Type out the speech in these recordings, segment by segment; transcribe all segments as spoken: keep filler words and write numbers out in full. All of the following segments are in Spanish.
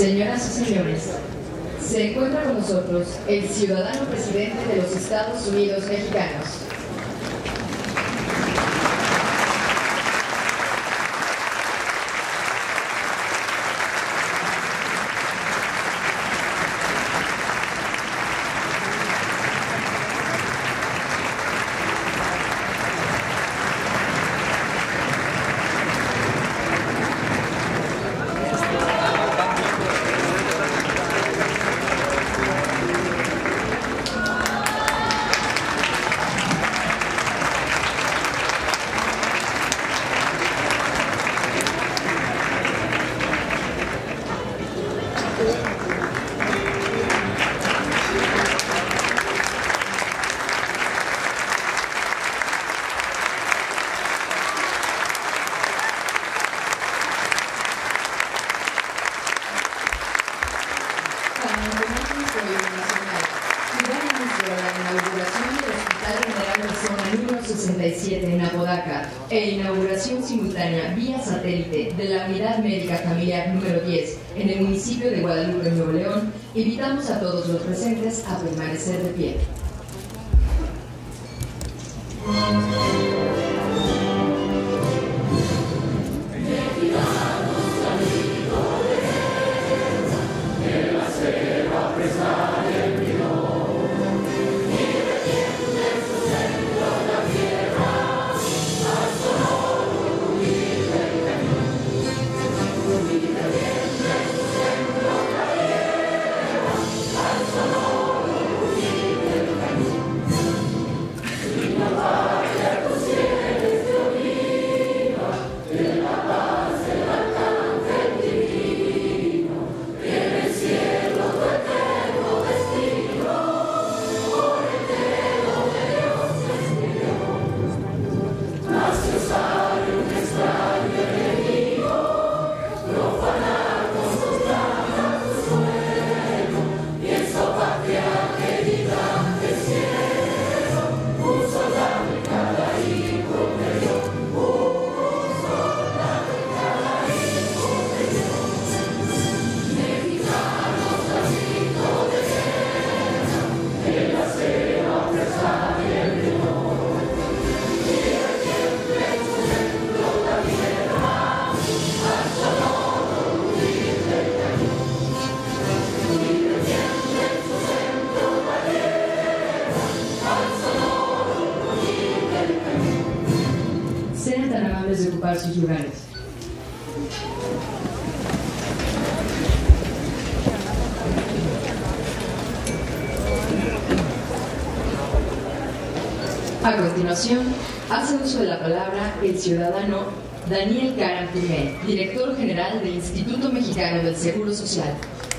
Señoras y señores, se encuentra con nosotros el ciudadano presidente de los Estados Unidos mexicanos. sesenta y siete en Apodaca e inauguración simultánea vía satélite de la Unidad Médica Familiar número diez en el municipio de Guadalupe, Nuevo León, invitamos a todos los presentes a permanecer de pie. Sean tan amables de ocupar sus lugares. A continuación, hace uso de la palabra el ciudadano Daniel Caram Firmé, director general del Instituto Mexicano del Seguro Social.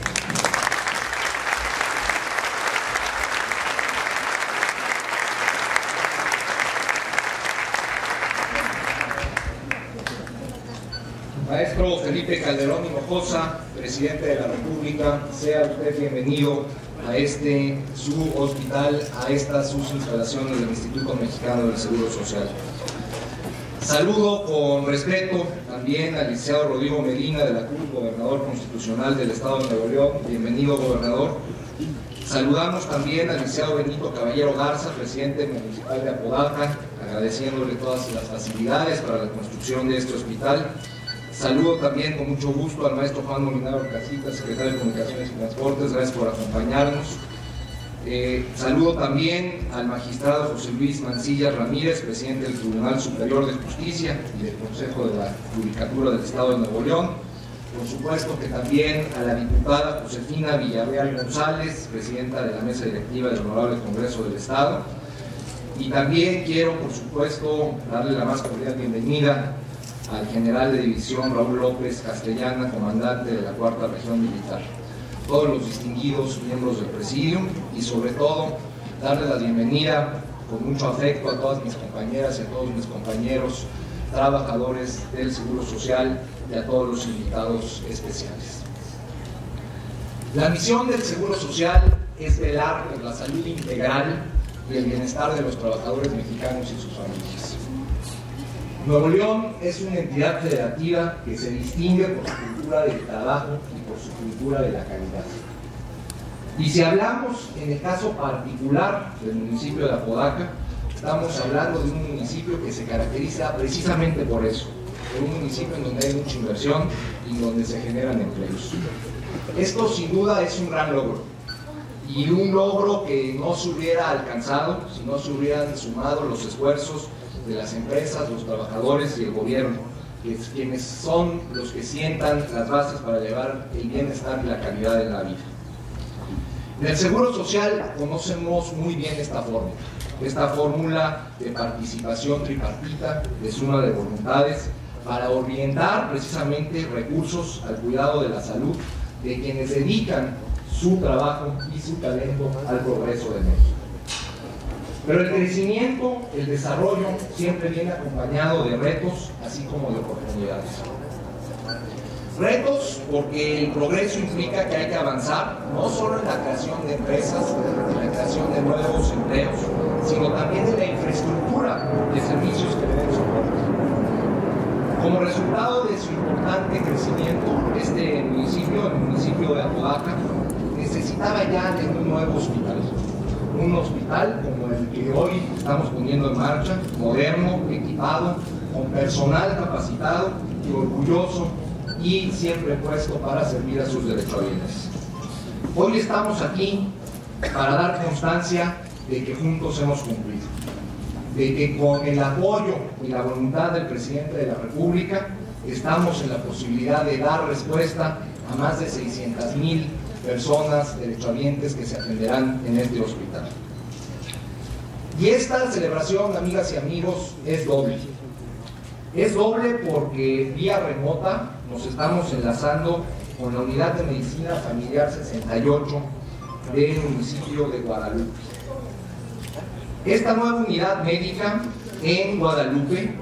Maestro Felipe Calderón Hinojosa, presidente de la República, sea usted bienvenido a este su hospital, a estas sus instalaciones del Instituto Mexicano del Seguro Social. Saludo con respeto también al licenciado Rodrigo Medina de la Cruz, gobernador constitucional del Estado de Nuevo León. Bienvenido, gobernador. Saludamos también al licenciado Benito Caballero Garza, presidente municipal de Apodaca, agradeciéndole todas las facilidades para la construcción de este hospital. Saludo también con mucho gusto al maestro Juan Molinaro Casita, secretario de Comunicaciones y Transportes, gracias por acompañarnos. Eh, saludo también al magistrado José Luis Mancilla Ramírez, presidente del Tribunal Superior de Justicia y del Consejo de la Judicatura del Estado de Nuevo León. Por supuesto que también a la diputada Josefina Villarreal González, presidenta de la mesa directiva del Honorable Congreso del Estado. Y también quiero, por supuesto, darle la más cordial bienvenida al general de división Raúl López Castellana, comandante de la Cuarta Región Militar, todos los distinguidos miembros del Presidium y sobre todo darle la bienvenida con mucho afecto a todas mis compañeras y a todos mis compañeros trabajadores del Seguro Social y a todos los invitados especiales. La misión del Seguro Social es velar por la salud integral y el bienestar de los trabajadores mexicanos y sus familias. Nuevo León es una entidad federativa que se distingue por su cultura del trabajo y por su cultura de la calidad. Y si hablamos en el caso particular del municipio de Apodaca, estamos hablando de un municipio que se caracteriza precisamente por eso, por un municipio en donde hay mucha inversión y donde se generan empleos. Esto sin duda es un gran logro, y un logro que no se hubiera alcanzado si no se hubieran sumado los esfuerzos de las empresas, los trabajadores y el gobierno, que es quienes son los que sientan las bases para llevar el bienestar y la calidad de la vida. En el Seguro Social conocemos muy bien esta fórmula, esta fórmula de participación tripartita, de suma de voluntades, para orientar precisamente recursos al cuidado de la salud de quienes dedican su trabajo y su talento al progreso de México. Pero el crecimiento, el desarrollo, siempre viene acompañado de retos, así como de oportunidades. Retos porque el progreso implica que hay que avanzar, no solo en la creación de empresas, en la creación de nuevos empleos, sino también en la infraestructura de servicios que le den soporte. Como resultado de su importante crecimiento, este municipio, el municipio de Apodaca, necesitaba ya de un nuevo hospital. Un hospital como el que hoy estamos poniendo en marcha, moderno, equipado, con personal capacitado y orgulloso y siempre puesto para servir a sus derechohabientes. Hoy estamos aquí para dar constancia de que juntos hemos cumplido, de que con el apoyo y la voluntad del presidente de la República estamos en la posibilidad de dar respuesta a más de seiscientas mil personas derechohabientes que se atenderán en este hospital. Y esta celebración, amigas y amigos, es doble. Es doble porque vía remota nos estamos enlazando con la Unidad de Medicina Familiar sesenta y ocho del municipio de Guadalupe. Esta nueva unidad médica en Guadalupe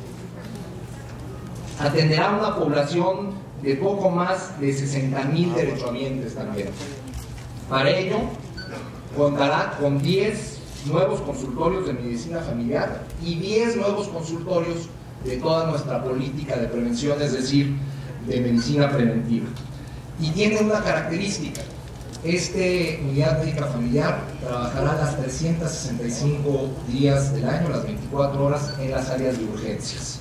atenderá a una población de poco más de sesenta mil derechohabientes también. Para ello, contará con diez nuevos consultorios de medicina familiar y diez nuevos consultorios de toda nuestra política de prevención, es decir, de medicina preventiva. Y tiene una característica: esta unidad médica familiar trabajará las trescientos sesenta y cinco días del año, las veinticuatro horas, en las áreas de urgencias.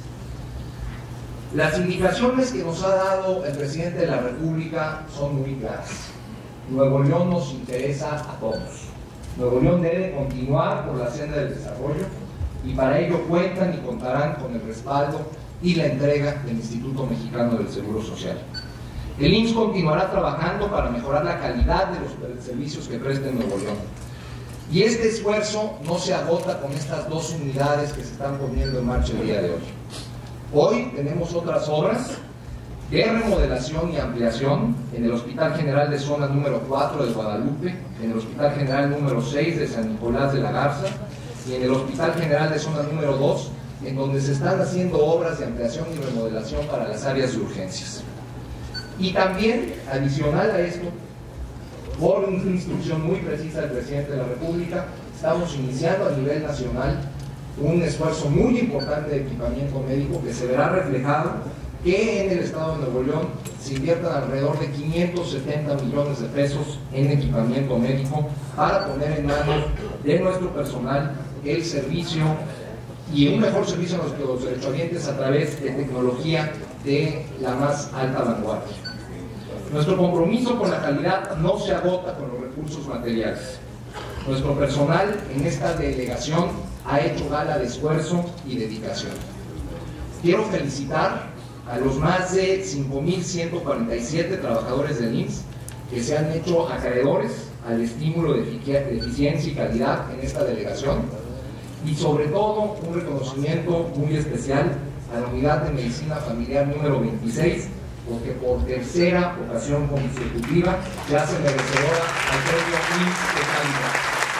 Las indicaciones que nos ha dado el presidente de la República son muy claras. Nuevo León nos interesa a todos. Nuevo León debe continuar por la senda del desarrollo y para ello cuentan y contarán con el respaldo y la entrega del Instituto Mexicano del Seguro Social. El I M S S continuará trabajando para mejorar la calidad de los servicios que presta en Nuevo León. Y este esfuerzo no se agota con estas dos unidades que se están poniendo en marcha el día de hoy. Hoy tenemos otras obras de remodelación y ampliación en el Hospital General de Zona número cuatro de Guadalupe, en el Hospital General número seis de San Nicolás de la Garza y en el Hospital General de Zona número dos, en donde se están haciendo obras de ampliación y remodelación para las áreas de urgencias. Y también, adicional a esto, por una instrucción muy precisa del presidente de la República, estamos iniciando a nivel nacional un esfuerzo muy importante de equipamiento médico que se verá reflejado que en el estado de Nuevo León se inviertan alrededor de quinientos setenta millones de pesos en equipamiento médico para poner en manos de nuestro personal el servicio y un mejor servicio a nuestros derechohabientes a través de tecnología de la más alta vanguardia. Nuestro compromiso con la calidad no se agota con los recursos materiales. Nuestro personal en esta delegación ha hecho gala de esfuerzo y dedicación. Quiero felicitar a los más de cinco mil ciento cuarenta y siete trabajadores del I M S S que se han hecho acreedores al estímulo de eficiencia y calidad en esta delegación, y sobre todo un reconocimiento muy especial a la Unidad de Medicina Familiar número veintiséis, porque por tercera ocasión consecutiva se hace merecedora al premio I M S S de calidad.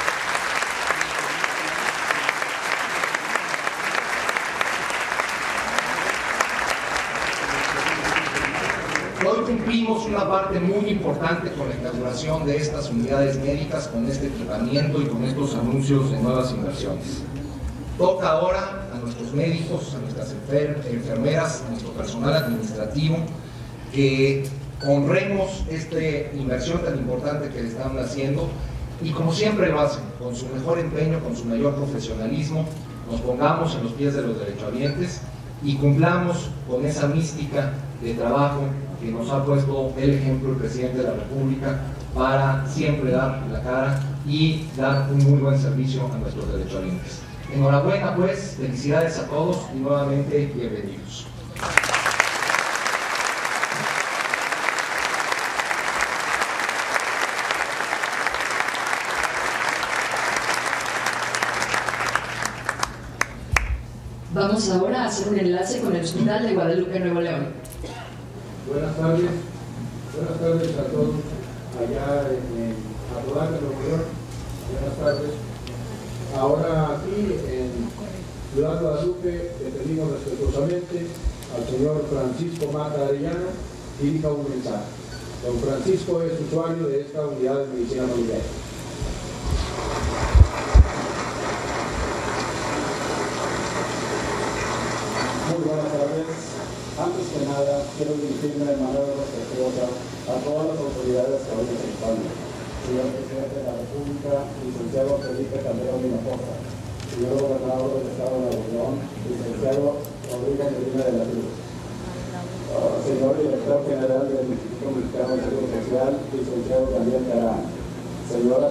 Hoy cumplimos una parte muy importante con la inauguración de estas unidades médicas, con este equipamiento y con estos anuncios de nuevas inversiones. Toca ahora a nuestros médicos, a nuestras enfer enfermeras, a nuestro personal administrativo, que honremos esta inversión tan importante que le están haciendo y, como siempre lo hacen, con su mejor empeño, con su mayor profesionalismo, nos pongamos en los pies de los derechohabientes y cumplamos con esa mística de trabajo que nos ha puesto el ejemplo el presidente de la República para siempre dar la cara y dar un muy buen servicio a nuestros derechohabientes. Enhorabuena pues, felicidades a todos y nuevamente bienvenidos. Vamos ahora a hacer un enlace con el Hospital de Guadalupe, Nuevo León. Buenas tardes, buenas tardes a todos allá en Apodaca, Nuevo León. Buenas tardes. Ahora aquí en Ciudad Guadalupe le pedimos respetuosamente al señor Francisco Mata Arellano que dirija un mensaje. Don Francisco es usuario de esta unidad de medicina familiar. Muy buenas tardes. Antes que nada, quiero dirigirme de manera respetuosa a todas las autoridades que hoy nos acompañan. Señor Presidente de la República, licenciado Felipe Calderón Hinojosa, señor Gobernador del Estado de Nuevo León, licenciado Rodrigo Medina de la Cruz, uh, señor Director General del Instituto Mexicano de Seguro Social, licenciado Daniel Carán, señora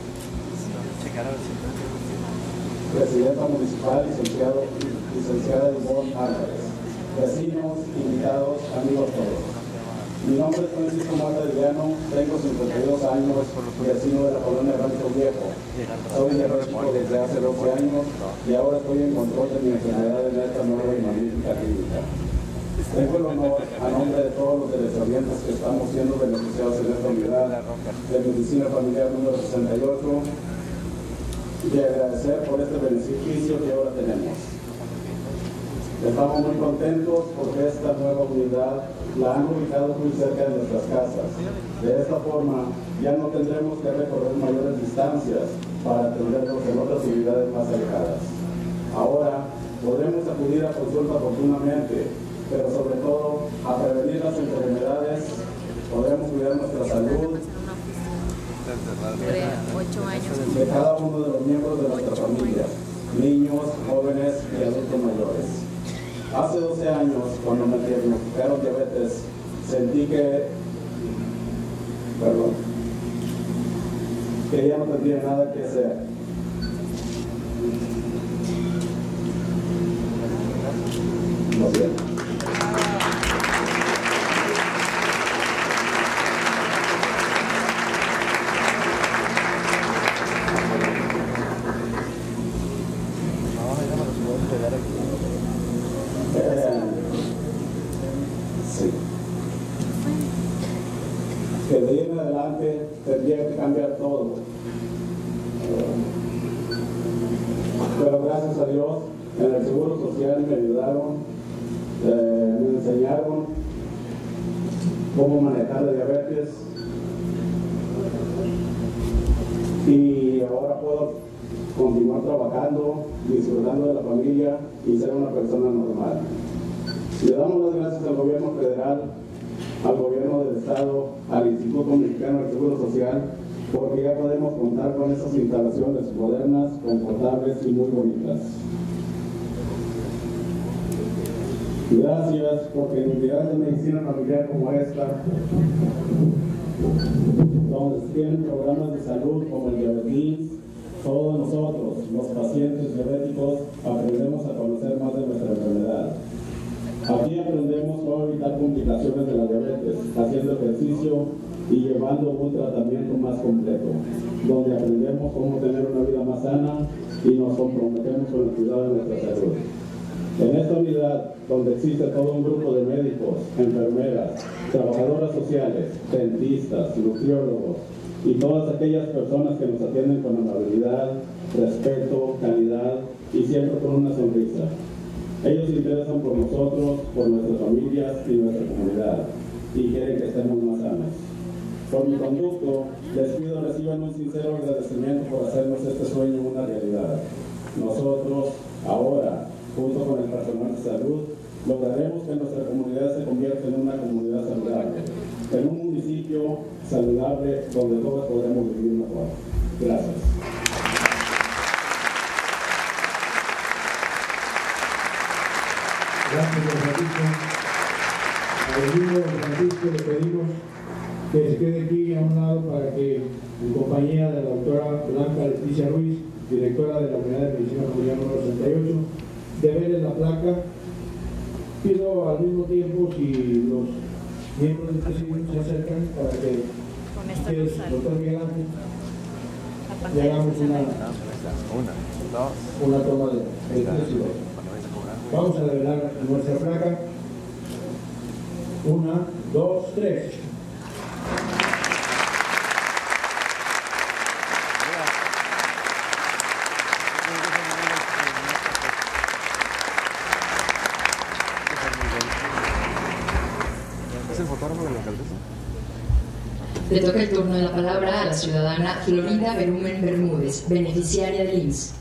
Presidenta Municipal, licenciado, licenciada Ivonne Álvarez, vecinos, invitados, amigos todos. Mi nombre es Francisco Mata Arellano, tengo cincuenta y dos años, vecino de la colonia Rancho Viejo. Soy diabético desde hace doce años y ahora estoy en control de mi enfermedad en esta nueva y magnífica clínica. Tengo el honor, a nombre de todos los derechohabientes que estamos siendo beneficiados en esta unidad de medicina familiar número sesenta y ocho, de agradecer por este beneficio que ahora tenemos. Estamos muy contentos porque esta nueva unidad la han ubicado muy cerca de nuestras casas. De esta forma, ya no tendremos que recorrer mayores distancias para atendernos en otras unidades más alejadas. Ahora, podremos acudir a consulta oportunamente, pero sobre todo a prevenir las enfermedades, podremos cuidar nuestra salud de cada uno de los miembros de nuestra familia, niños, jóvenes y adultos mayores. Hace doce años, cuando me diagnosticaron diabetes, sentí que, perdón, que ya no tendría nada que hacer. Lo siento. Que de ahí en adelante tendría que cambiar todo. Pero gracias a Dios, en el Seguro Social me ayudaron, eh, me enseñaron cómo manejar la diabetes y ahora puedo continuar trabajando, disfrutando de la familia y ser una persona normal. Le damos las gracias al gobierno federal, al gobierno del Estado, al Instituto Mexicano del Seguro Social, porque ya podemos contar con esas instalaciones modernas, confortables y muy bonitas. Gracias, porque en unidades de medicina familiar como esta, donde se tienen programas de salud como el diabetes, todos nosotros, los pacientes diabéticos, aprendemos a conocer más de nuestra enfermedad. Aquí aprendemos cómo evitar complicaciones de la diabetes, haciendo ejercicio y llevando un tratamiento más completo, donde aprendemos cómo tener una vida más sana y nos comprometemos con el cuidado de nuestra salud. En esta unidad, donde existe todo un grupo de médicos, enfermeras, trabajadoras sociales, dentistas, nutriólogos y todas aquellas personas que nos atienden con amabilidad, respeto, calidad y siempre con una sonrisa. Ellos se interesan por nosotros, por nuestras familias y nuestra comunidad, y quieren que estemos más sanos. Por mi conducto, les pido reciban un sincero agradecimiento por hacernos este sueño una realidad. Nosotros, Ahora, junto con el personal de salud, lograremos que nuestra comunidad se convierta en una comunidad saludable, en un municipio saludable donde todos podremos vivir mejor. Gracias. Gracias, don Francisco. Al mismo don Francisco le pedimos que se quede aquí a un lado para que, en compañía de la doctora Blanca Leticia Ruiz, directora de la Unidad de Medicina Familiar número sesenta y ocho, devele la placa. Pido al mismo tiempo si los miembros del presidium se acercan para que ustedes, doctor Miguel Ángel, le hagamos una, una toma de, de tres y dos. Vamos a develar nuestra placa. Una, dos, tres. ¿Es el fotógrafo de la alcaldesa? Le toca el turno de la palabra a la ciudadana Florida Berumen Bermúdez, beneficiaria del I M S S.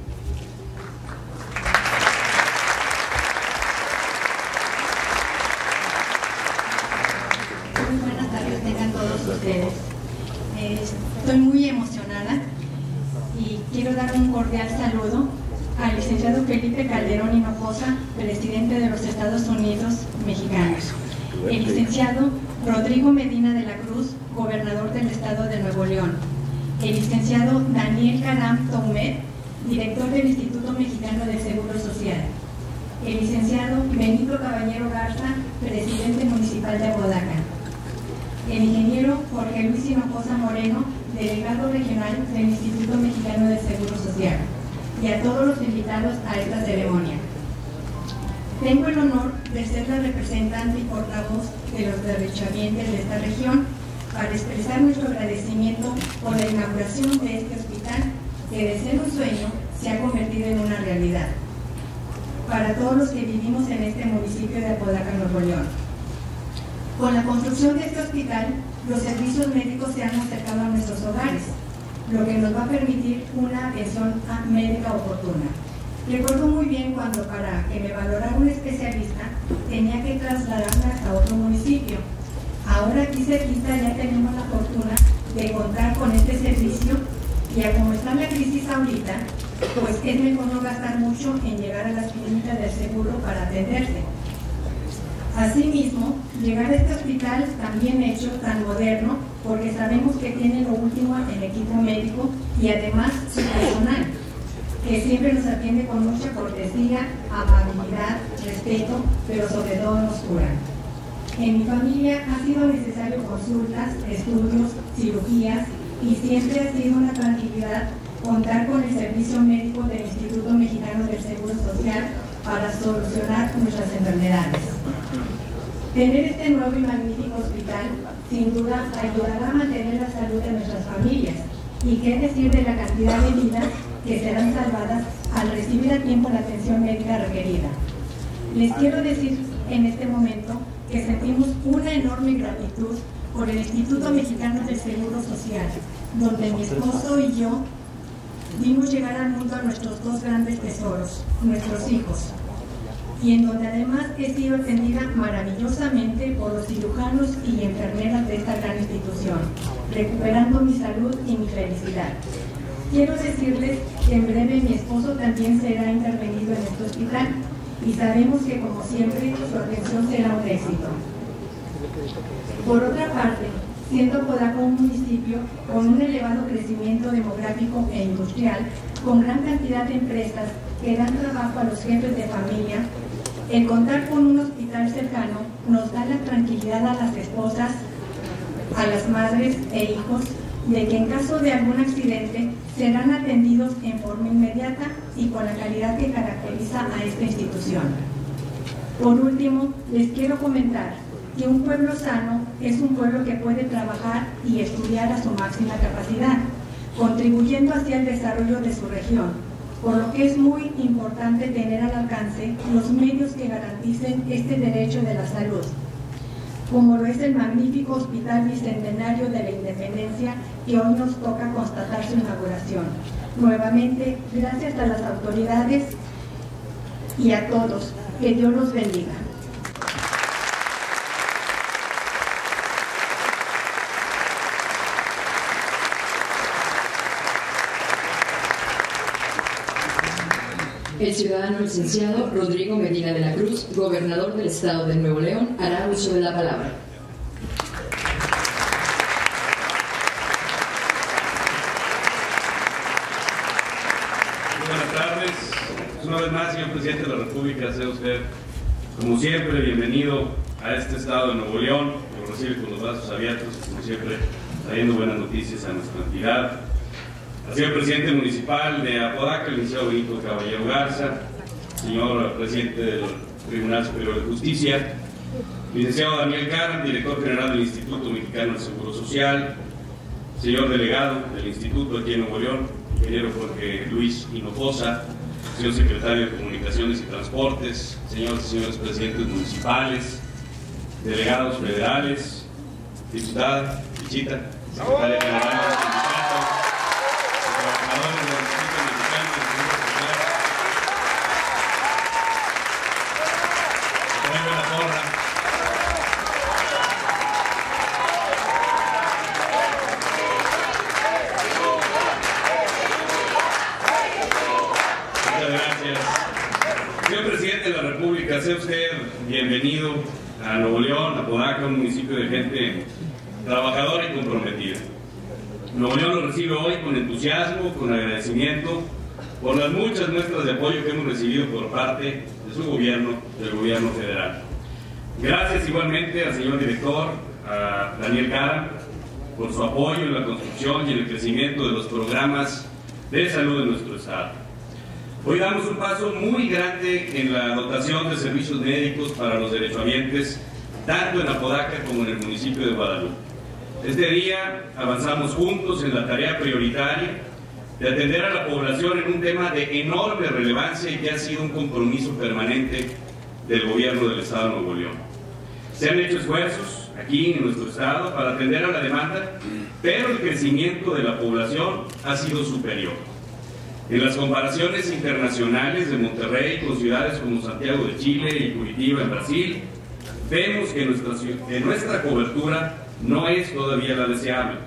Muy buenas tardes tengan todos ustedes. Eh, estoy muy emocionada y quiero dar un cordial saludo al licenciado Felipe Calderón Hinojosa, presidente de los Estados Unidos mexicanos. El licenciado Rodrigo Medina de la Cruz, gobernador del estado de Nuevo León. El licenciado Daniel Caram Toumet, director del Instituto Mexicano del Seguro Social. El licenciado Benito Caballero Garza, presidente municipal de Apodaca. El ingeniero Jorge Luis Hinojosa Moreno, delegado regional del Instituto Mexicano del Seguro Social. Y a todos los invitados a esta ceremonia. Tengo el honor de ser la representante y portavoz de los derechohabientes de esta región para expresar nuestro agradecimiento por la inauguración de este hospital que de ser un sueño se ha convertido en una realidad para todos los que vivimos en este municipio de Apodaca, Nuevo León. Con la construcción de este hospital, los servicios médicos se han acercado a nuestros hogares, lo que nos va a permitir una atención médica oportuna. Recuerdo muy bien cuando para que me valorara un especialista tenía que trasladarme hasta otro municipio. Ahora aquí cerquita ya tenemos la fortuna de contar con este servicio y a como está la crisis ahorita, pues es mejor no gastar mucho en llegar a las clínicas del seguro para atenderse. Asimismo, llegar a este hospital tan bien hecho, tan moderno, porque sabemos que tiene lo último en equipo médico y además su personal, que siempre nos atiende con mucha cortesía, amabilidad, respeto, pero sobre todo nos cura. En mi familia ha sido necesario consultas, estudios, cirugías y siempre ha sido una tranquilidad contar con el servicio médico del Instituto Mexicano del Seguro Social para solucionar nuestras enfermedades. Tener este nuevo y magnífico hospital sin duda ayudará a mantener la salud de nuestras familias y qué decir de la cantidad de vidas que serán salvadas al recibir a tiempo la atención médica requerida. Les quiero decir en este momento que sentimos una enorme gratitud por el Instituto Mexicano del Seguro Social, donde mi esposo y yo vimos llegar al mundo a nuestros dos grandes tesoros, nuestros hijos, y en donde además he sido atendida maravillosamente por los cirujanos y enfermeras de esta gran institución, recuperando mi salud y mi felicidad. Quiero decirles que en breve mi esposo también será intervenido en este hospital y sabemos que como siempre su atención será un éxito. Por otra parte, siendo Apodaca un municipio con un elevado crecimiento demográfico e industrial, con gran cantidad de empresas que dan trabajo a los jefes de familia, el contar con un hospital cercano nos da la tranquilidad a las esposas, a las madres e hijos, de que en caso de algún accidente serán atendidos en forma inmediata y con la calidad que caracteriza a esta institución. Por último, les quiero comentar que un pueblo sano es un pueblo que puede trabajar y estudiar a su máxima capacidad, contribuyendo hacia el desarrollo de su región, por lo que es muy importante tener al alcance los medios que garanticen este derecho de la salud, como lo es el magnífico Hospital Bicentenario de la Independencia que hoy nos toca constatar su inauguración. Nuevamente, gracias a las autoridades y a todos. Que Dios los bendiga. El ciudadano licenciado Rodrigo Medina de la Cruz, gobernador del Estado de Nuevo León, hará uso de la palabra. Muy buenas tardes. Una vez más, señor presidente de la República, sea usted, como siempre, bienvenido a este Estado de Nuevo León, que lo recibe con los brazos abiertos, como siempre, trayendo buenas noticias a nuestra entidad. Al señor presidente municipal de Apodaca, el licenciado Benito Caballero Garza, señor presidente del Tribunal Superior de Justicia, licenciado Daniel Caram, director general del Instituto Mexicano del Seguro Social, señor delegado del Instituto aquí en Nuevo León, ingeniero Jorge Luis Hinojosa, señor secretario de Comunicaciones y Transportes, señores y señores presidentes municipales, delegados federales, diputada Pichita, secretaria general del sindicato, trabajadores del Instituto Mexicano del Seguro Social, Antonio La Porra, muchas gracias. Señor presidente de la República, sea usted bienvenido a Nuevo León, a Apodaca, un municipio de gente trabajadora y comprometida. Nuevo León lo recibe hoy con entusiasmo, con agradecimiento por las muchas muestras de apoyo que hemos recibido por parte de su gobierno, del gobierno federal. Gracias igualmente al señor director, a Daniel Caram, por su apoyo en la construcción y en el crecimiento de los programas de salud de nuestro estado. Hoy damos un paso muy grande en la dotación de servicios médicos para los derechohabientes, tanto en Apodaca como en el municipio de Guadalupe. Este día avanzamos juntos en la tarea prioritaria de atender a la población en un tema de enorme relevancia y que ha sido un compromiso permanente del gobierno del Estado de Nuevo León. Se han hecho esfuerzos aquí en nuestro estado para atender a la demanda, pero el crecimiento de la población ha sido superior. En las comparaciones internacionales de Monterrey con ciudades como Santiago de Chile y Curitiba en Brasil, vemos que nuestra, que nuestra cobertura no es todavía la deseable.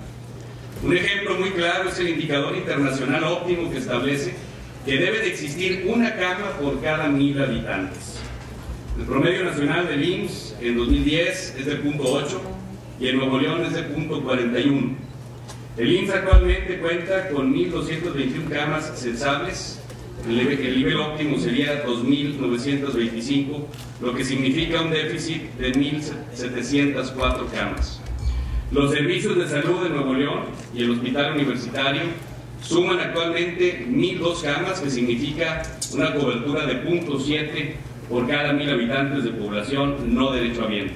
Un ejemplo muy claro es el indicador internacional óptimo que establece que debe de existir una cama por cada mil habitantes. El promedio nacional del I M S S en dos mil diez es de punto ocho y en Nuevo León es de punto cuarenta y uno. El I M S S actualmente cuenta con mil doscientas veintiuna camas censables, el nivel, el nivel óptimo sería dos mil novecientas veinticinco, lo que significa un déficit de mil setecientas cuatro camas. Los servicios de salud de Nuevo León y el hospital universitario suman actualmente mil dos camas, que significa una cobertura de punto siete por cada mil habitantes de población no derechohabiente.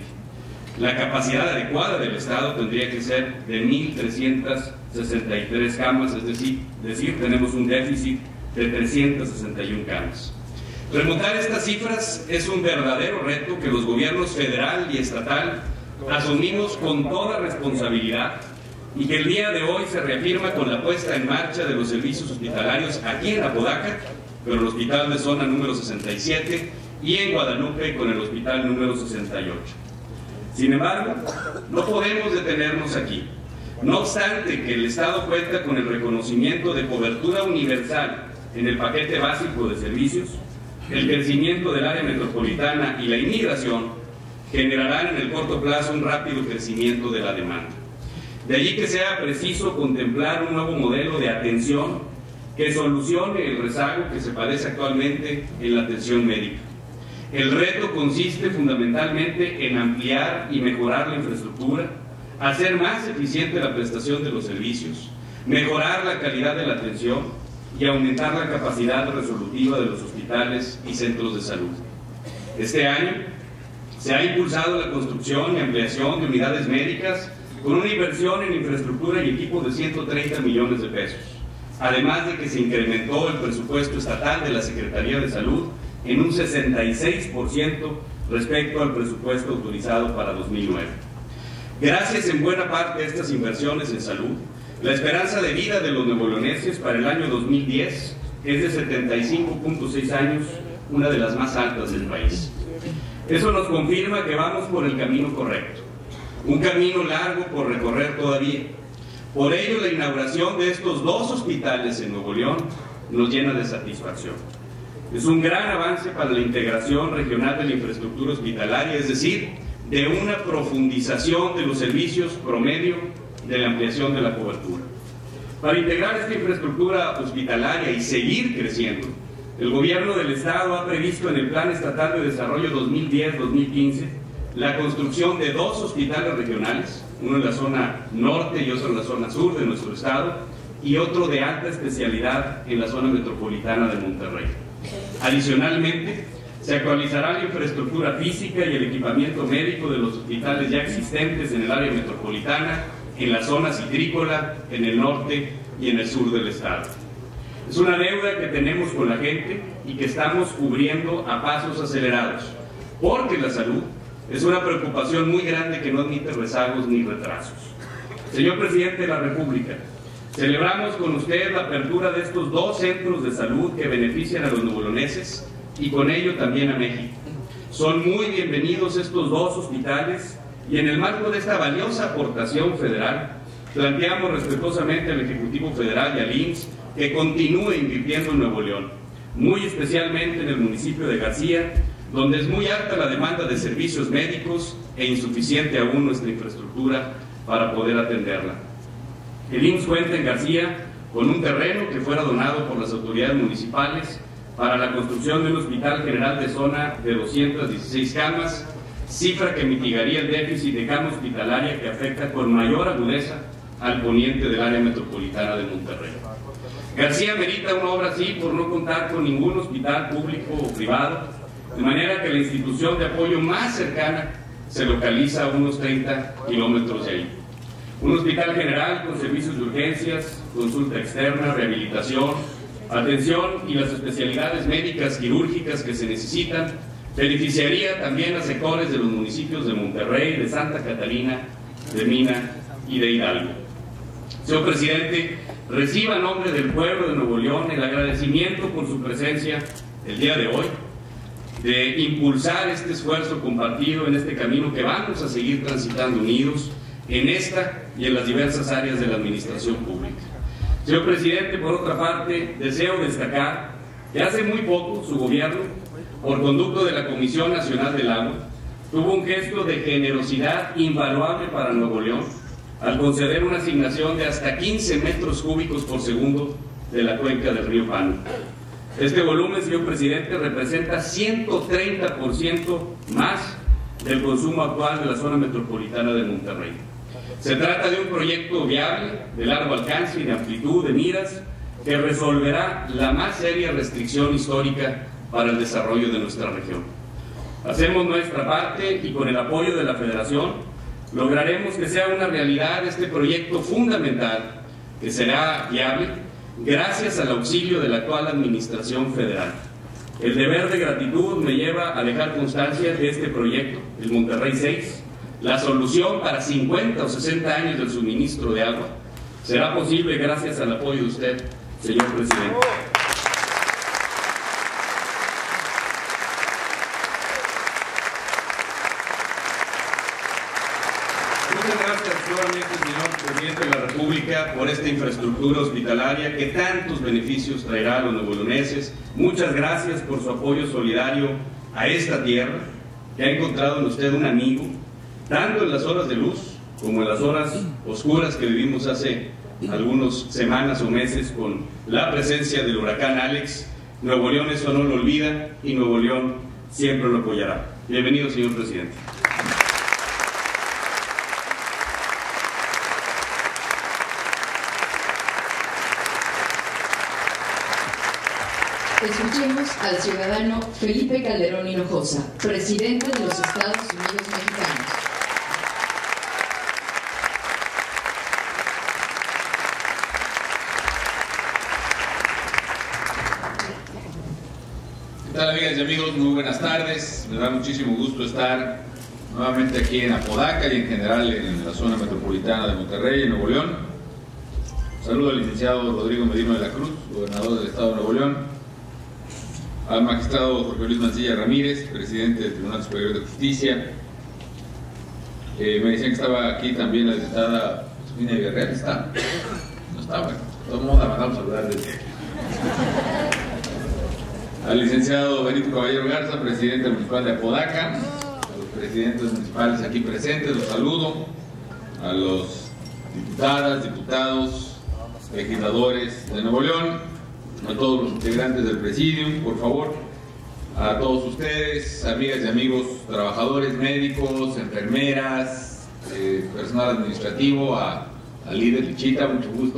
La capacidad adecuada del Estado tendría que ser de mil trescientas sesenta y tres camas, es decir, decir, tenemos un déficit de trescientas sesenta y una camas. Remontar estas cifras es un verdadero reto que los gobiernos federal y estatal asumimos con toda responsabilidad y que el día de hoy se reafirma con la puesta en marcha de los servicios hospitalarios aquí en Apodaca, con el hospital de zona número sesenta y siete, y en Guadalupe con el hospital número sesenta y ocho. Sin embargo, no podemos detenernos aquí. No obstante que el Estado cuenta con el reconocimiento de cobertura universal en el paquete básico de servicios, el crecimiento del área metropolitana y la inmigración generarán en el corto plazo un rápido crecimiento de la demanda. De allí que sea preciso contemplar un nuevo modelo de atención que solucione el rezago que se padece actualmente en la atención médica. El reto consiste fundamentalmente en ampliar y mejorar la infraestructura, hacer más eficiente la prestación de los servicios, mejorar la calidad de la atención y aumentar la capacidad resolutiva de los hospitales y centros de salud. Este año se ha impulsado la construcción y ampliación de unidades médicas con una inversión en infraestructura y equipo de ciento treinta millones de pesos, además de que se incrementó el presupuesto estatal de la Secretaría de Salud en un sesenta y seis por ciento respecto al presupuesto autorizado para dos mil nueve. Gracias en buena parte a estas inversiones en salud, la esperanza de vida de los nuevoleoneses para el año dos mil diez es de setenta y cinco punto seis años una de las más altas del país. Eso nos confirma que vamos por el camino correcto, un camino largo por recorrer todavía. Por ello, la inauguración de estos dos hospitales en Nuevo León nos llena de satisfacción. Es un gran avance para la integración regional de la infraestructura hospitalaria, es decir, de una profundización de los servicios promedio de la ampliación de la cobertura. Para integrar esta infraestructura hospitalaria y seguir creciendo, el Gobierno del Estado ha previsto en el Plan Estatal de Desarrollo dos mil diez a dos mil quince la construcción de dos hospitales regionales, uno en la zona norte y otro en la zona sur de nuestro estado, y otro de alta especialidad en la zona metropolitana de Monterrey. Adicionalmente, se actualizará la infraestructura física y el equipamiento médico de los hospitales ya existentes en el área metropolitana, en la zona citrícola, en el norte y en el sur del estado. Es una deuda que tenemos con la gente y que estamos cubriendo a pasos acelerados, porque la salud es una preocupación muy grande que no admite rezagos ni retrasos. Señor Presidente de la República, celebramos con usted la apertura de estos dos centros de salud que benefician a los nuevoleoneses y con ello también a México. Son muy bienvenidos estos dos hospitales y en el marco de esta valiosa aportación federal, planteamos respetuosamente al Ejecutivo Federal y al I M S S que continúe invirtiendo en Nuevo León, muy especialmente en el municipio de García, donde es muy alta la demanda de servicios médicos e insuficiente aún nuestra infraestructura para poder atenderla. El I M S S cuenta en García con un terreno que fuera donado por las autoridades municipales para la construcción de un hospital general de zona de doscientas dieciséis camas, cifra que mitigaría el déficit de cama hospitalaria que afecta con mayor agudeza al poniente del área metropolitana de Monterrey. García merita una obra así por no contar con ningún hospital público o privado, de manera que la institución de apoyo más cercana se localiza a unos treinta kilómetros de ahí. Un hospital general con servicios de urgencias, consulta externa, rehabilitación, atención y las especialidades médicas quirúrgicas que se necesitan, beneficiaría también a sectores de los municipios de Monterrey, de Santa Catarina, de Mina y de Hidalgo. Señor Presidente, reciba a nombre del pueblo de Nuevo León el agradecimiento por su presencia el día de hoy, de impulsar este esfuerzo compartido en este camino que vamos a seguir transitando unidos en esta y en las diversas áreas de la administración pública. Señor Presidente, por otra parte, deseo destacar que hace muy poco su gobierno, por conducto de la Comisión Nacional del Agua, tuvo un gesto de generosidad invaluable para Nuevo León al conceder una asignación de hasta quince metros cúbicos por segundo de la cuenca del río Pano. Este volumen, señor Presidente, representa ciento treinta por ciento más del consumo actual de la zona metropolitana de Monterrey. Se trata de un proyecto viable, de largo alcance y de amplitud de miras, que resolverá la más seria restricción histórica para el desarrollo de nuestra región. Hacemos nuestra parte y con el apoyo de la Federación lograremos que sea una realidad este proyecto fundamental que será viable gracias al auxilio de la actual Administración Federal. El deber de gratitud me lleva a dejar constancia de este proyecto, el Monterrey seis, la solución para cincuenta o sesenta años del suministro de agua. Será posible gracias al apoyo de usted, señor Presidente. Muchas gracias nuevamente, señor Presidente de la República, por esta infraestructura hospitalaria que tantos beneficios traerá a los nuevoleoneses. Muchas gracias por su apoyo solidario a esta tierra, que ha encontrado en usted un amigo, tanto en las horas de luz como en las horas oscuras que vivimos hace algunas semanas o meses con la presencia del huracán Alex. Nuevo León eso no lo olvida y Nuevo León siempre lo apoyará. Bienvenido, señor Presidente. Escuchemos al ciudadano Felipe Calderón Hinojosa, presidente de los Estados Unidos Mexicanos. ¿Qué tal, amigas y amigos? Muy buenas tardes. Me da muchísimo gusto estar nuevamente aquí en Apodaca y en general en la zona metropolitana de Monterrey, en Nuevo León. Saludo al licenciado Rodrigo Medina de la Cruz, gobernador del estado de Nuevo León. al magistrado Jorge Luis Mancilla Ramírez, presidente del Tribunal Superior de Justicia. Eh, me decían que estaba aquí también la diputada Josefina Villarreal. ¿Está? No está, bueno. De todos modos la mandamos a saludar desde aquí. Al licenciado Benito Caballero Garza, presidente municipal de Apodaca, a los presidentes municipales aquí presentes, los saludo, a los diputadas, diputados, legisladores de Nuevo León, a todos los integrantes del presidium, por favor, a todos ustedes, amigas y amigos, trabajadores, médicos, enfermeras, eh, personal administrativo, a, al líder Lichita, mucho gusto.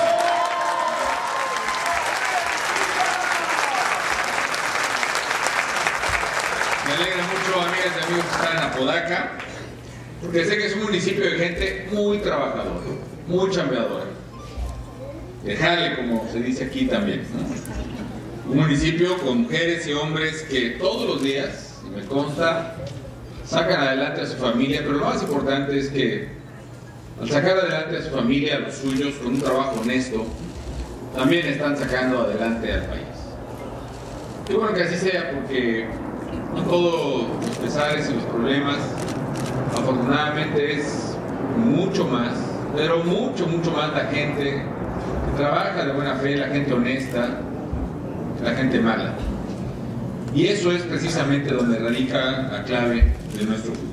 Me alegra mucho, amigas y amigos, estar en Apodaca, porque sé que es un municipio de gente muy trabajadora, muy chambeadora. De jale, como se dice aquí también, ¿no? Un municipio con mujeres y hombres que todos los días, y me consta, sacan adelante a su familia, pero lo más importante es que al sacar adelante a su familia, a los suyos, con un trabajo honesto, también están sacando adelante al país. Qué bueno que así sea, porque no todos los pesares y los problemas, afortunadamente es mucho más, pero mucho, mucho más la gente que trabaja de buena fe, la gente honesta, la gente mala. Y eso es precisamente donde radica la clave de nuestro futuro.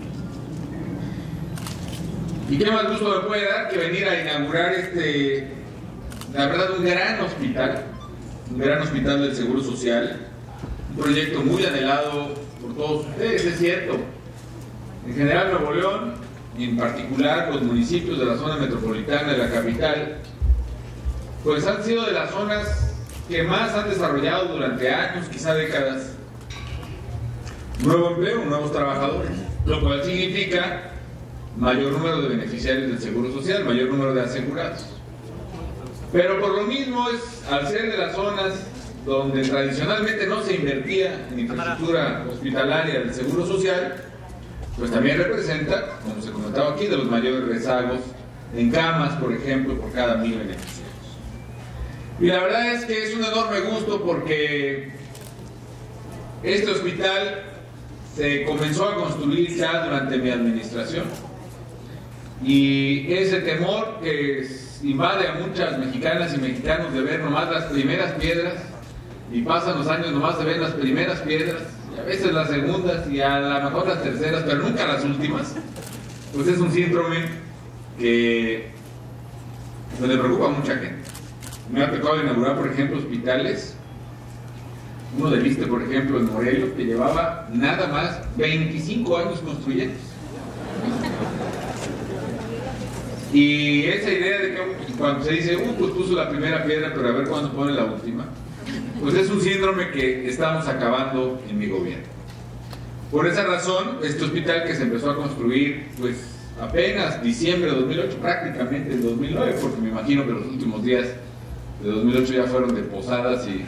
Y qué más gusto me puede dar que venir a inaugurar este, la verdad, un gran hospital, un gran hospital del Seguro Social, un proyecto muy anhelado por todos ustedes, es cierto. En general Nuevo León, y en particular los municipios de la zona metropolitana de la capital, pues han sido de las zonas que más han desarrollado durante años, quizá décadas, nuevo empleo, nuevos trabajadores, lo cual significa mayor número de beneficiarios del Seguro Social, mayor número de asegurados. Pero por lo mismo, es al ser de las zonas donde tradicionalmente no se invertía en infraestructura hospitalaria del Seguro Social, pues también representa, como se comentaba aquí, de los mayores rezagos en camas, por ejemplo, por cada mil beneficiarios. Y la verdad es que es un enorme gusto porque este hospital se comenzó a construir ya durante mi administración. Y ese temor que invade a muchas mexicanas y mexicanos de ver nomás las primeras piedras, y pasan los años nomás de ver las primeras piedras, y a veces las segundas, y a lo mejor las terceras, pero nunca las últimas, pues es un síndrome que pues, le preocupa a mucha gente. Me ha tocado inaugurar, por ejemplo, hospitales, uno de Liste, por ejemplo, en Morelos, que llevaba nada más veinticinco años construyendo. Y esa idea de que cuando se dice, uh, pues puso la primera piedra, pero a ver cuándo pone la última, pues es un síndrome que estamos acabando en mi gobierno. Por esa razón, este hospital que se empezó a construir, pues apenas diciembre de dos mil ocho, prácticamente en dos mil nueve, porque me imagino que los últimos días de dos mil ocho ya fueron de posadas y, y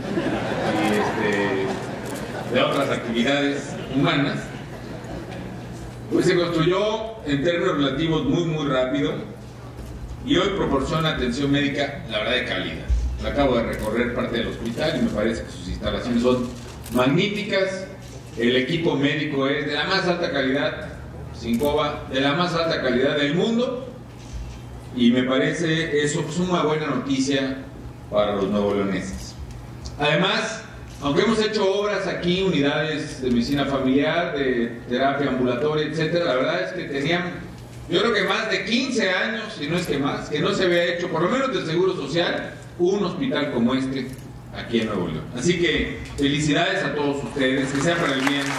este, de otras actividades humanas, pues se construyó en términos relativos muy muy rápido y hoy proporciona atención médica, la verdad, de calidad. Acabo de recorrer parte del hospital y me parece que sus instalaciones son magníficas, el equipo médico es de la más alta calidad, Sincoba, de la más alta calidad del mundo, y me parece eso es una buena noticia para los nuevoleoneses. Además, aunque hemos hecho obras aquí, unidades de medicina familiar, de terapia ambulatoria, etcétera, la verdad es que tenían, yo creo que más de quince años, si no es que más, que no se había hecho, por lo menos del Seguro Social, un hospital como este aquí en Nuevo León. Así que felicidades a todos ustedes, que sea para el bien.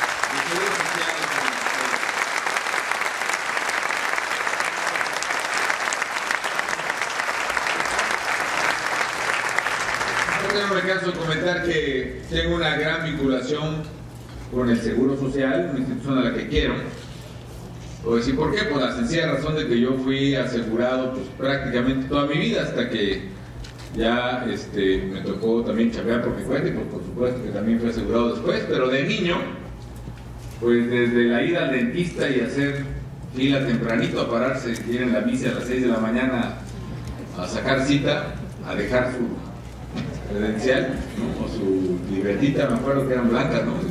No me canso de comentar que tengo una gran vinculación con el Seguro Social, una institución a la que quiero. O decir, ¿por qué? Por la sencilla razón de que yo fui asegurado pues, prácticamente toda mi vida, hasta que ya este, me tocó también chambear por mi cuenta, y pues, por supuesto que también fui asegurado después, pero de niño, pues desde la ida al dentista y hacer fila tempranito a pararse, ir en la bici a las seis de la mañana a sacar cita, a dejar su credencial, ¿no? O su libretita, me acuerdo que eran blancas, ¿no?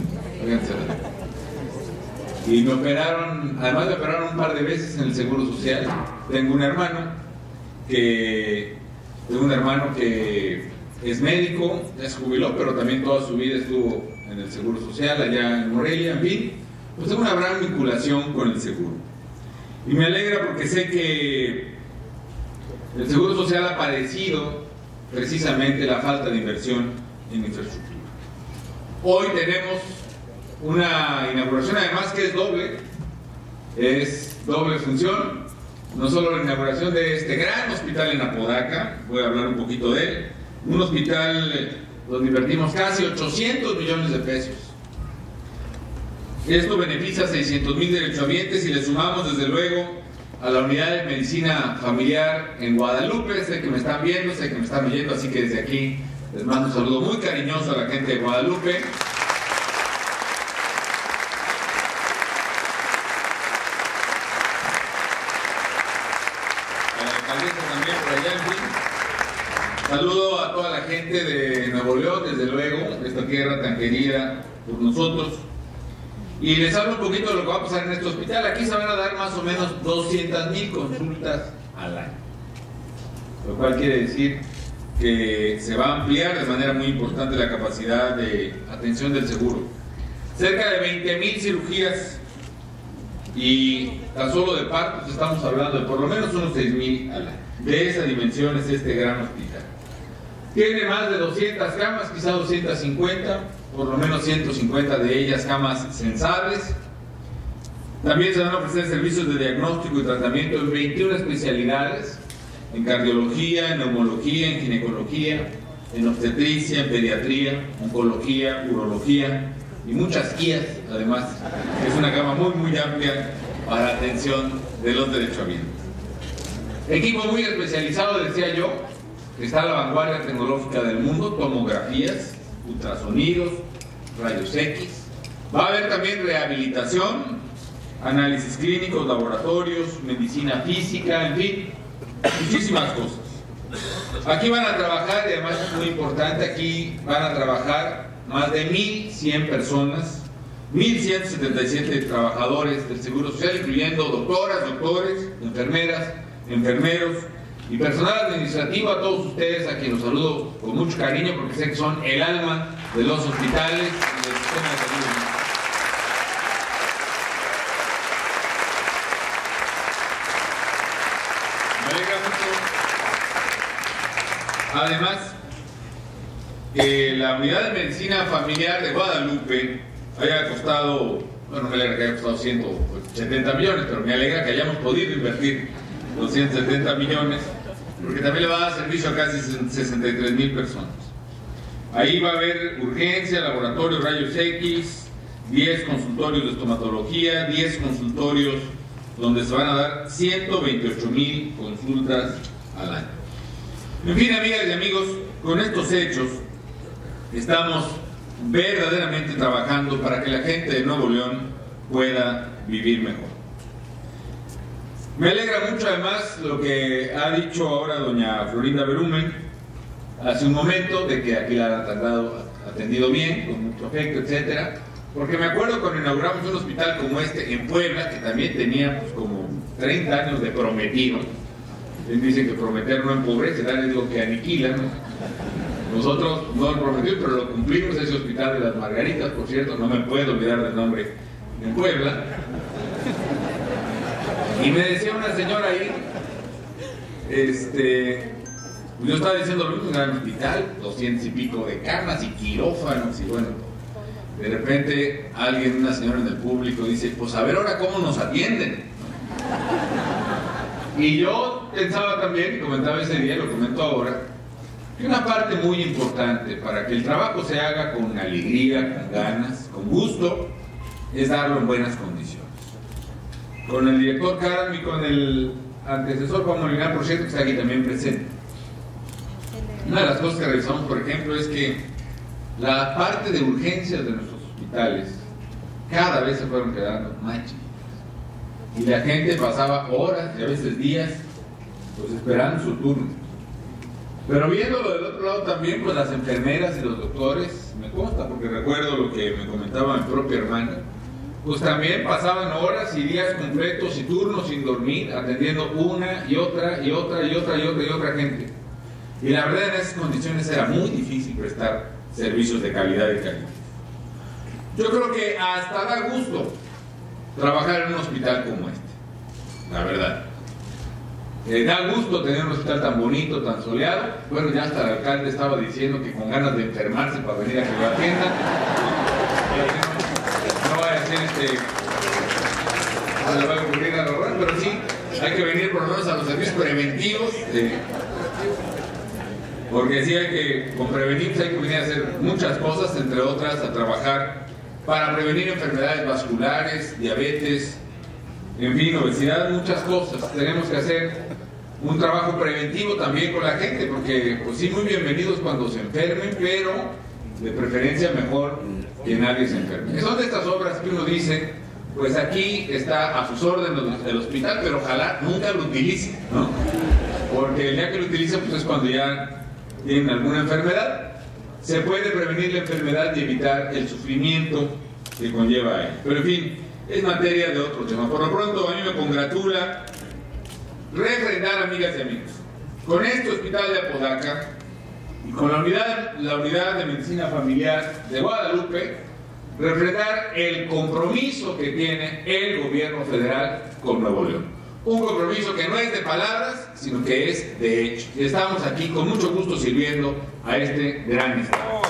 Y me operaron, además me operaron un par de veces en el Seguro Social. Tengo un hermano que, tengo un hermano que es médico, ya se jubiló, pero también toda su vida estuvo en el Seguro Social, allá en Morelia, en fin. Pues tengo una gran vinculación con el seguro. Y me alegra porque sé que el Seguro Social ha padecido precisamente la falta de inversión en infraestructura. Hoy tenemos una inauguración, además que es doble, es doble función, no solo la inauguración de este gran hospital en Apodaca, voy a hablar un poquito de él, un hospital donde invertimos casi ochocientos millones de pesos. Esto beneficia a seiscientos mil derechohabientes y le sumamos desde luego a la unidad de medicina familiar en Guadalupe. Sé que me están viendo, sé que me están oyendo, así que desde aquí les mando un saludo muy cariñoso a la gente de Guadalupe. A la alcaldesa también por allá, en fin. Saludo a toda la gente de Nuevo León, desde luego, de esta tierra tan querida por nosotros. Y les hablo un poquito de lo que va a pasar en este hospital. Aquí se van a dar más o menos doscientas mil consultas al año, lo cual quiere decir que se va a ampliar de manera muy importante la capacidad de atención del seguro. Cerca de veinte mil cirugías, y tan solo de partos estamos hablando de por lo menos unos seis mil al año. De esa dimensión es este gran hospital. Tiene más de doscientas camas, quizá doscientas cincuenta, por lo menos ciento cincuenta de ellas camas sensables. También se van a ofrecer servicios de diagnóstico y tratamiento en veintiuna especialidades, en cardiología, en neumología, en ginecología, en obstetricia, en pediatría, oncología, urología y muchas guías, además. Es una gama muy muy amplia para atención de los derechohabientes. Equipo muy especializado, decía yo, que está a la vanguardia tecnológica del mundo, tomografías, ultrasonidos, rayos X. Va a haber también rehabilitación, análisis clínicos, laboratorios, medicina física, en fin, muchísimas cosas. Aquí van a trabajar, y además es muy importante, aquí van a trabajar más de mil cien personas, mil ciento setenta y siete trabajadores del Seguro Social, incluyendo doctoras, doctores, enfermeras, enfermeros y personal administrativo. A todos ustedes, a quienes los saludo con mucho cariño, porque sé que son el alma de los hospitales y del sistema de salud. Me alegra mucho, además, que la unidad de medicina familiar de Guadalupe haya costado, bueno, me alegra que haya costado ciento setenta millones, pero me alegra que hayamos podido invertir los ciento setenta millones, porque también le va a dar servicio a casi sesenta y tres mil personas. Ahí va a haber urgencia, laboratorio, rayos X, diez consultorios de estomatología, diez consultorios donde se van a dar ciento veintiocho mil consultas al año. En fin, amigas y amigos, con estos hechos estamos verdaderamente trabajando para que la gente de Nuevo León pueda vivir mejor. Me alegra mucho además lo que ha dicho ahora doña Florinda Berumen hace un momento, de que aquí la han tratado, atendido bien, con mucho afecto, etcétera, porque me acuerdo cuando inauguramos un hospital como este en Puebla, que también tenía pues, como treinta años de prometido. Él dice que prometer no empobrece, les digo que aniquila, ¿no? Nosotros no lo prometimos, pero lo cumplimos. Ese hospital de las Margaritas, por cierto, no me puedo olvidar del nombre, en Puebla. Y me decía una señora ahí, este, yo estaba diciendo lo mismo, un gran hospital, doscientos y pico de camas y quirófanos, y bueno, de repente alguien, una señora en el público, dice, pues a ver ahora cómo nos atienden. Y yo pensaba también, y comentaba ese día, lo comento ahora, que una parte muy importante para que el trabajo se haga con alegría, con ganas, con gusto, es darlo en buenas condiciones. Con el director Karam y con el antecesor Juan Molinar, por cierto, que está aquí también presente. Una de las cosas que revisamos, por ejemplo, es que la parte de urgencias de nuestros hospitales cada vez se fueron quedando más chiquitas. Y la gente pasaba horas y a veces días pues esperando su turno. Pero viéndolo del otro lado también, pues las enfermeras y los doctores, me consta, porque recuerdo lo que me comentaba mi propia hermana, pues también pasaban horas y días completos y turnos sin dormir, atendiendo una y otra y otra y otra y otra y otra gente. Y la verdad, en esas condiciones era muy difícil prestar servicios de calidad y calidad. Yo creo que hasta da gusto trabajar en un hospital como este, la verdad. Eh, da gusto tener un hospital tan bonito, tan soleado. Bueno, ya hasta el alcalde estaba diciendo que con ganas de enfermarse para venir a que lo atiendan. No, no vaya a ser este... no le va a ocurrir a robar, pero sí, hay que venir por lo menos a los servicios preventivos. Eh, porque sí hay que, con prevenir hay que venir a hacer muchas cosas, entre otras a trabajar para prevenir enfermedades vasculares, diabetes, en fin, obesidad, muchas cosas. Tenemos que hacer un trabajo preventivo también con la gente, porque pues sí, muy bienvenidos cuando se enfermen, pero de preferencia mejor que nadie se enferme. Son de estas obras que uno dice, pues aquí está a sus órdenes el hospital, pero ojalá nunca lo utilicen, ¿no? Porque el día que lo utilicen, pues es cuando ya tienen alguna enfermedad. Se puede prevenir la enfermedad y evitar el sufrimiento que conlleva a ella. Pero en fin, es materia de otro tema. Por lo pronto, a mí me congratula refrendar, amigas y amigos, con este hospital de Apodaca y con la unidad, la unidad de medicina familiar de Guadalupe, refrendar el compromiso que tiene el gobierno federal con Nuevo León. Un compromiso que no es de palabras, sino que es de hecho. Y estamos aquí con mucho gusto sirviendo a este gran estado.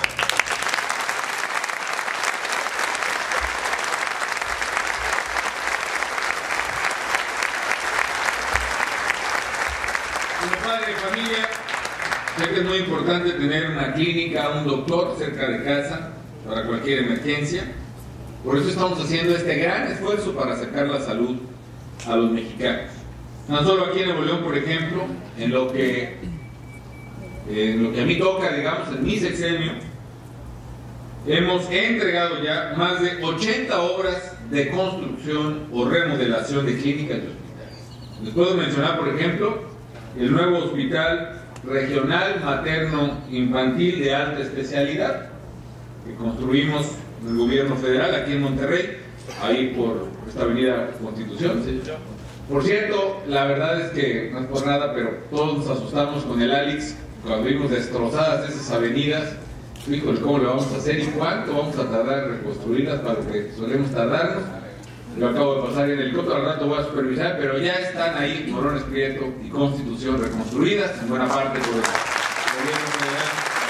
Sé que es muy importante tener una clínica, un doctor cerca de casa para cualquier emergencia. Por eso estamos haciendo este gran esfuerzo para acercar la salud a los mexicanos. No solo aquí en Nuevo León, por ejemplo, en lo que, en lo que a mí toca, digamos, en mi sexenio, hemos entregado ya más de ochenta obras de construcción o remodelación de clínicas y hospitales. Les puedo mencionar, por ejemplo, el nuevo hospital regional materno-infantil de alta especialidad que construimos en el gobierno federal aquí en Monterrey, ahí por esta avenida Constitución. ¿Sí? Por cierto, la verdad es que no es por nada, pero todos nos asustamos con el Alix cuando vimos destrozadas esas avenidas. Híjole, ¿cómo lo vamos a hacer y cuánto vamos a tardar en reconstruirlas para lo que solemos tardarnos? Yo acabo de pasar en el helicóptero, al rato voy a supervisar, pero ya están ahí Morones Prieto y Constitución reconstruidas, en buena parte por el gobierno federal.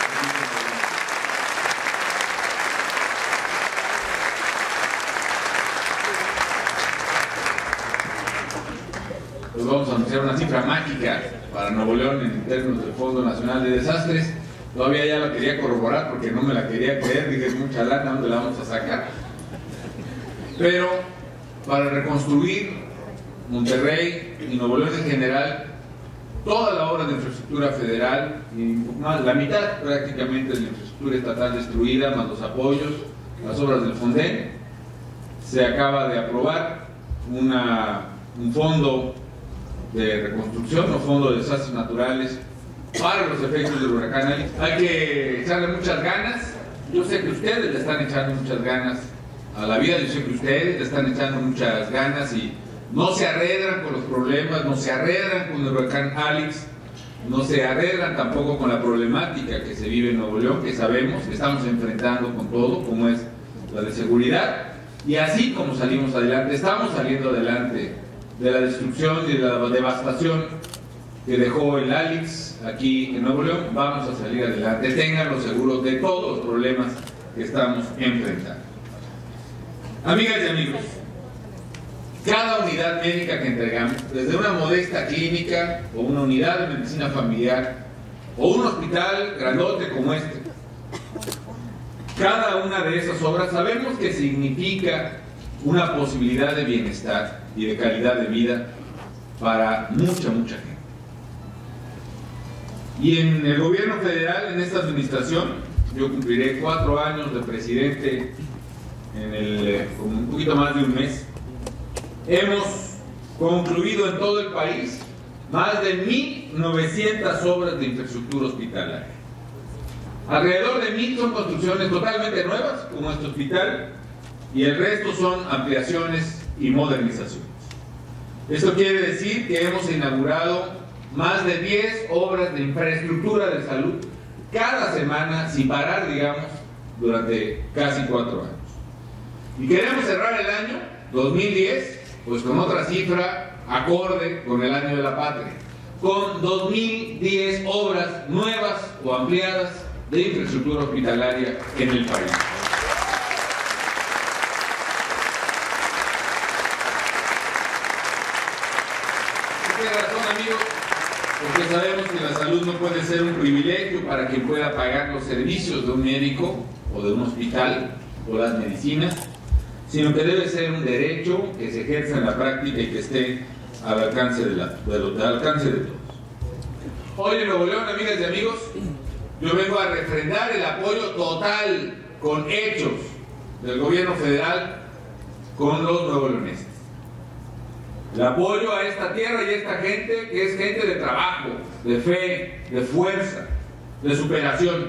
Pues vamos a anunciar una cifra mágica para Nuevo León en términos del Fondo Nacional de Desastres. Todavía ya la quería corroborar porque no me la quería creer, dije, es mucha lana, ¿dónde la vamos a sacar? Pero para reconstruir Monterrey y Nuevo León en general, toda la obra de infraestructura federal, y más, la mitad prácticamente de la infraestructura estatal destruida, más los apoyos, las obras del Fonden, se acaba de aprobar una, un fondo de reconstrucción o fondo de desastres naturales para los efectos del huracán Alex. Hay que echarle muchas ganas. Yo sé que ustedes le están echando muchas ganas a la vida, yo sé que ustedes le están echando muchas ganas y no se arredran con los problemas, no se arredran con el huracán Alex, no se arredran tampoco con la problemática que se vive en Nuevo León, que sabemos que estamos enfrentando con todo, como es la de seguridad, y así como salimos adelante, estamos saliendo adelante de la destrucción y de la devastación que dejó el Alex aquí en Nuevo León, vamos a salir adelante, ténganlo seguros de todos los problemas que estamos enfrentando. Amigas y amigos, cada unidad médica que entregamos, desde una modesta clínica o una unidad de medicina familiar o un hospital grandote como este, cada una de esas obras sabemos que significa una posibilidad de bienestar y de calidad de vida para mucha, mucha gente. Y en el gobierno federal, en esta administración, yo cumpliré cuatro años de presidente en el, con un poquito más de un mes. Hemos concluido en todo el país más de mil novecientas obras de infraestructura hospitalaria. Alrededor de mil son construcciones totalmente nuevas, como este hospital, y el resto son ampliaciones y modernizaciones. Esto quiere decir que hemos inaugurado más de diez obras de infraestructura de salud cada semana, sin parar, digamos, durante casi cuatro años. Y queremos cerrar el año dos mil diez, pues con otra cifra acorde con el año de la patria, con dos mil diez obras nuevas o ampliadas de infraestructura hospitalaria en el país. ¿Por qué razón, amigos? Porque sabemos que la salud no puede ser un privilegio para quien pueda pagar los servicios de un médico o de un hospital o las medicinas, sino que debe ser un derecho que se ejerza en la práctica y que esté al alcance de, la, de, lo, al alcance de todos. Hoy en Nuevo León, amigas y amigos, yo vengo a refrendar el apoyo total, con hechos, del gobierno federal con los nuevoleoneses. El apoyo a esta tierra y a esta gente que es gente de trabajo, de fe, de fuerza, de superación.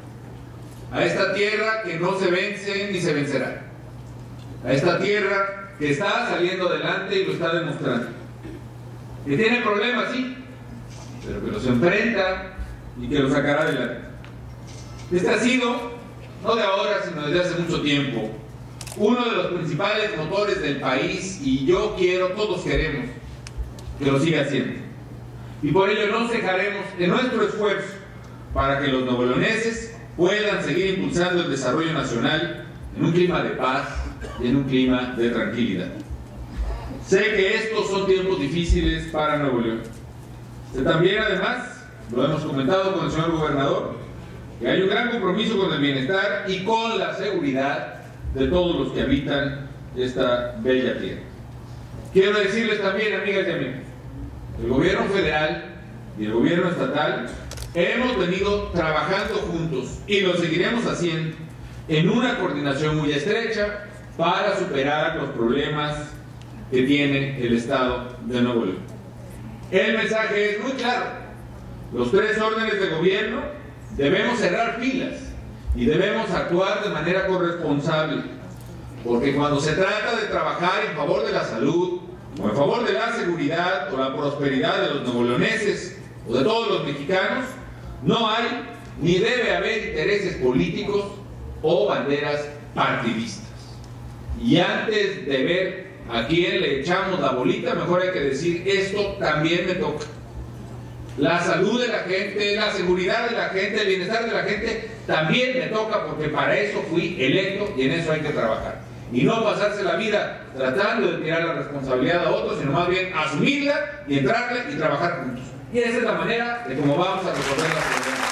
A esta tierra que no se vence ni se vencerá. A esta tierra que está saliendo adelante y lo está demostrando. Que tiene problemas, sí, pero que los enfrenta y que los sacará adelante. Este ha sido, no de ahora, sino desde hace mucho tiempo, uno de los principales motores del país, y yo quiero, todos queremos que lo siga haciendo. Y por ello no cejaremos en nuestro esfuerzo para que los nuevoleoneses puedan seguir impulsando el desarrollo nacional en un clima de paz y en un clima de tranquilidad. Sé que estos son tiempos difíciles para Nuevo León. Sé también, además, lo hemos comentado con el señor gobernador, que hay un gran compromiso con el bienestar y con la seguridad de todos los que habitan esta bella tierra. Quiero decirles también, amigas y amigos, el gobierno federal y el gobierno estatal hemos venido trabajando juntos y lo seguiremos haciendo en una coordinación muy estrecha para superar los problemas que tiene el Estado de Nuevo León. El mensaje es muy claro. Los tres órdenes de gobierno debemos cerrar filas y debemos actuar de manera corresponsable, porque cuando se trata de trabajar en favor de la salud, o en favor de la seguridad o la prosperidad de los nuevoleoneses o de todos los mexicanos, no hay ni debe haber intereses políticos o banderas partidistas. Y antes de ver a quién le echamos la bolita, mejor hay que decir: esto también me toca. La salud de la gente, la seguridad de la gente, el bienestar de la gente también me toca, porque para eso fui electo y en eso hay que trabajar. Y no pasarse la vida tratando de tirar la responsabilidad a otros, sino más bien asumirla y entrarle y trabajar juntos. Y esa es la manera de cómo vamos a resolver las problemas.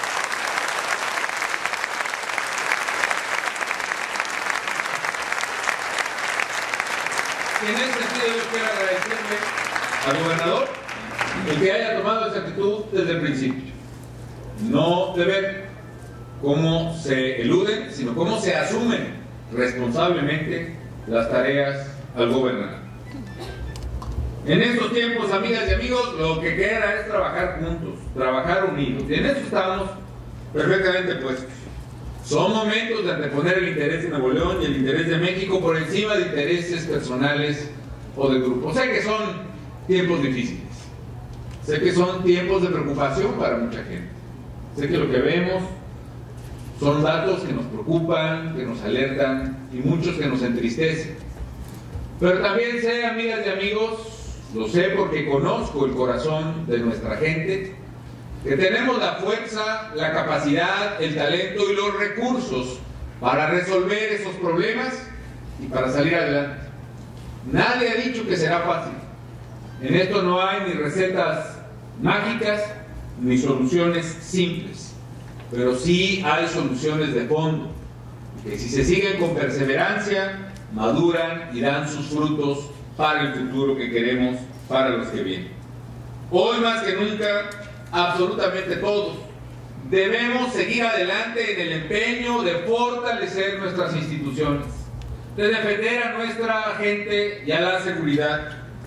Y en ese sentido yo quiero agradecerle al gobernador el que haya tomado esa actitud desde el principio. No de ver cómo se eluden, sino cómo se asumen responsablemente las tareas al gobernar. En estos tiempos, amigas y amigos, lo que queda es trabajar juntos, trabajar unidos. Y en eso estamos perfectamente puestos. Son momentos de anteponer el interés de Nuevo León y el interés de México por encima de intereses personales o de grupos. Sé que son tiempos difíciles. Sé que son tiempos de preocupación para mucha gente. Sé que lo que vemos son datos que nos preocupan, que nos alertan y muchos que nos entristecen. Pero también sé, amigas y amigos, lo sé porque conozco el corazón de nuestra gente, que tenemos la fuerza, la capacidad, el talento y los recursos para resolver esos problemas y para salir adelante. Nadie ha dicho que será fácil. En esto no hay ni recetas mágicas ni soluciones simples, pero sí hay soluciones de fondo, que si se siguen con perseverancia, maduran y dan sus frutos para el futuro que queremos para los que vienen. Hoy más que nunca, absolutamente todos debemos seguir adelante en el empeño de fortalecer nuestras instituciones, de defender a nuestra gente y a la seguridad,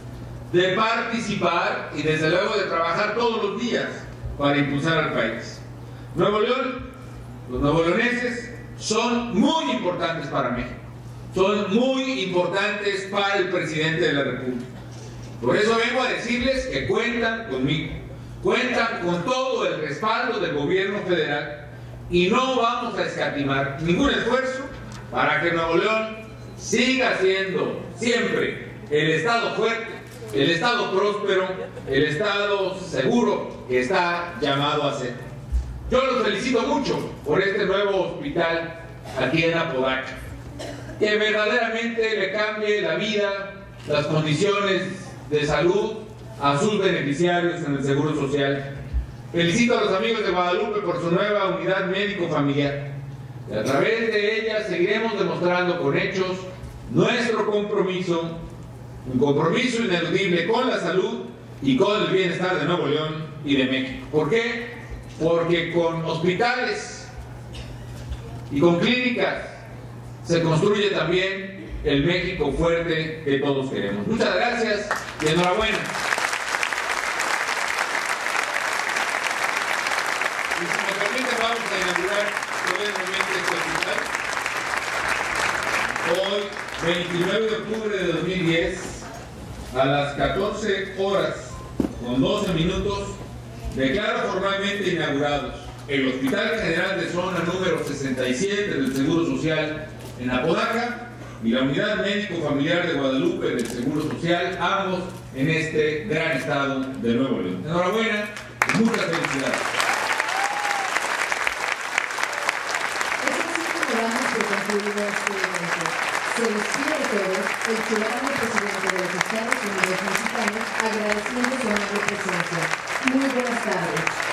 de participar y desde luego de trabajar todos los días para impulsar al país. Nuevo León, los nuevoleoneses son muy importantes para México, son muy importantes para el presidente de la República. Por eso vengo a decirles que cuentan conmigo, cuentan con todo el respaldo del gobierno federal y no vamos a escatimar ningún esfuerzo para que Nuevo León siga siendo siempre el estado fuerte, el estado próspero, el estado seguro que está llamado a ser. Yo los felicito mucho por este nuevo hospital aquí en Apodaca, que verdaderamente le cambie la vida, las condiciones de salud a sus beneficiarios en el Seguro Social. Felicito a los amigos de Guadalupe por su nueva unidad médico-familiar. Y a través de ella seguiremos demostrando con hechos nuestro compromiso, un compromiso ineludible con la salud y con el bienestar de Nuevo León y de México. ¿Por qué? Porque con hospitales y con clínicas se construye también el México fuerte que todos queremos. Muchas gracias y enhorabuena. Y si me permiten, vamos a inaugurar solemnemente este hospital. Hoy, veintinueve de octubre de dos mil diez, a las catorce horas con doce minutos, declaro formalmente inaugurados el Hospital General de Zona número sesenta y siete del Seguro Social en Apodaca y la Unidad Médico Familiar de Guadalupe del Seguro Social, ambos en este gran estado de Nuevo León. Enhorabuena y muchas felicidades. Se despide de todos el ciudadano presidente de los Estados Unidos mexicanos, agradeciendo su amable presencia. Muy buenas tardes.